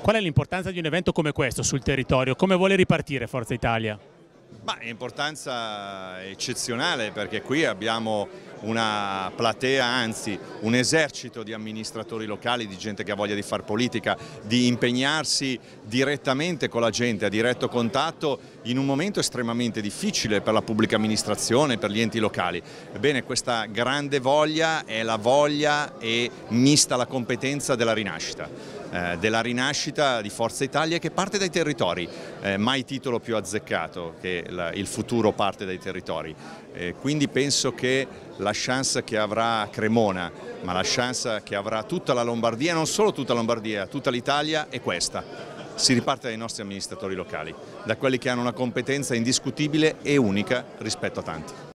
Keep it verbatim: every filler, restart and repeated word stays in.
Qual è l'importanza di un evento come questo sul territorio? Come vuole ripartire Forza Italia? Ma è importanza eccezionale, perché qui abbiamo una platea, anzi un esercito di amministratori locali, di gente che ha voglia di fare politica, di impegnarsi direttamente con la gente, a diretto contatto, in un momento estremamente difficile per la pubblica amministrazione, per gli enti locali. Ebbene, questa grande voglia è la voglia e mista la competenza della rinascita. Eh, della rinascita di Forza Italia, che parte dai territori, eh, mai titolo più azzeccato che la, il futuro parte dai territori. Eh, quindi penso che la chance che avrà Cremona, ma la chance che avrà tutta la Lombardia, non solo tutta la Lombardia, tutta l'Italia, è questa. Si riparte dai nostri amministratori locali, da quelli che hanno una competenza indiscutibile e unica rispetto a tanti.